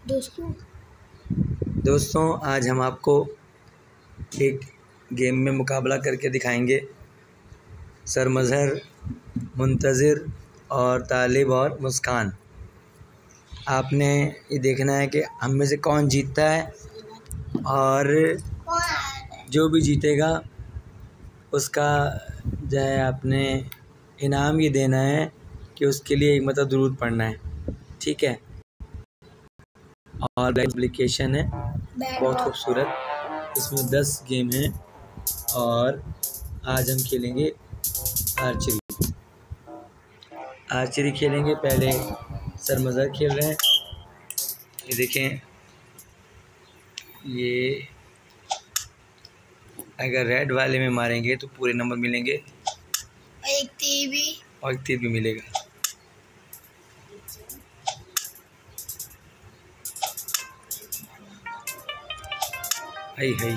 दोस्तों आज हम आपको एक गेम में मुकाबला करके दिखाएंगे। सर मज़हर, मुंतज़िर और तालिब और मुस्कान। आपने ये देखना है कि हम में से कौन जीतता है, और जो भी जीतेगा उसका जो है आपने इनाम ये देना है कि उसके लिए एक मतलब दुरूद पढ़ना है, ठीक है। और एप्लीकेशन है बहुत खूबसूरत, इसमें 10 गेम हैं और आज हम खेलेंगे आर्चरी खेलेंगे। पहले सर मज़हर खेल रहे हैं, ये देखें। ये अगर रेड वाले में मारेंगे तो पूरे नंबर मिलेंगे और एक तीर भी मिलेगा। हाय हाय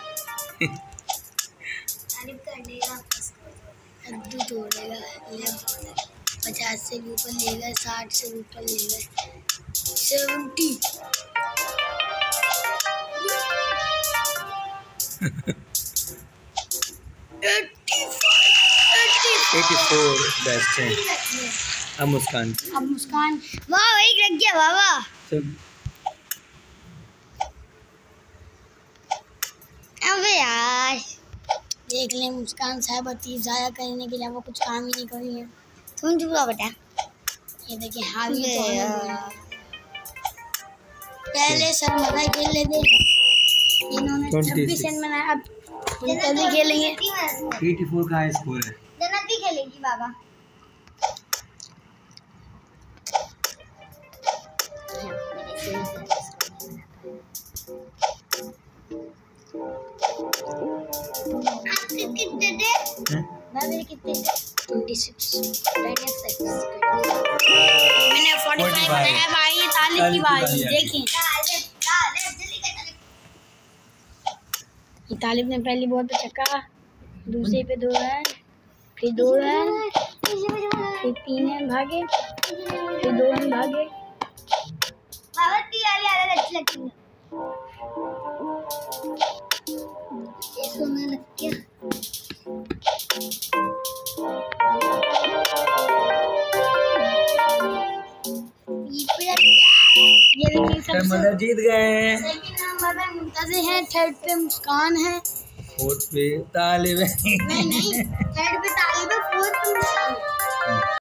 कद्दू तोड़ेगा, 50 से भी ऊपर लेगा, 60 से भी ऊपर लेगा, 70 84 बेस्ट है। अब मुस्कान वाह एक लग गया बाबा। अबे यार देख ले, मुस्कान साहब 30 ज़ाया करने के अलावा कुछ काम ही नहीं करी है। तुम चुप रहो बेटा। ये देखिए हावी तो पहले सर मज़ा खेल लेते, इन्होंने 26 रन बनाया। अब मुंतज़िर खेलेंगे। 84 का स्कोर है। जन्नत भी खेलेगी बाबा। कितने दे? मैं कितने? 26 मैंने 45 बनाया भाई। तालिब की बारी देखें। तालिब ने पहली बॉल पे छक्का, दूसरे पे 2 रन, फिर 2 रन, फिर 3 रन भागे, फिर 2 रन भागे। सोने लग गया। ये देखिए सर जीत गए। सेकंड नंबर पे मुंतज़िर है, थर्ड पे मुस्कान है, फोर्थ पे तालिब है। नहीं थर्ड पे